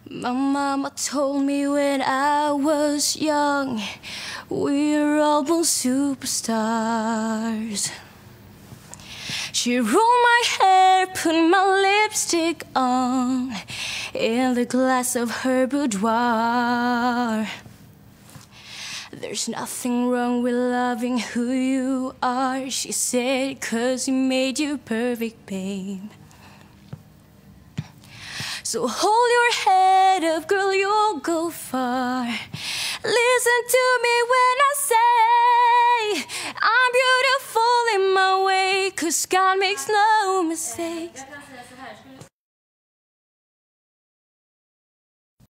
My mama told me when I was young, we're all born superstars. She rolled my hair, put my lipstick on in the glass of her boudoir. There's nothing wrong with loving who you are, she said, 'cause he made you perfect, babe. So hold your head up, girl, you'll go far. Listen to me when I say I'm beautiful in my way, 'cause God makes no mistakes. Jag kan säga så här,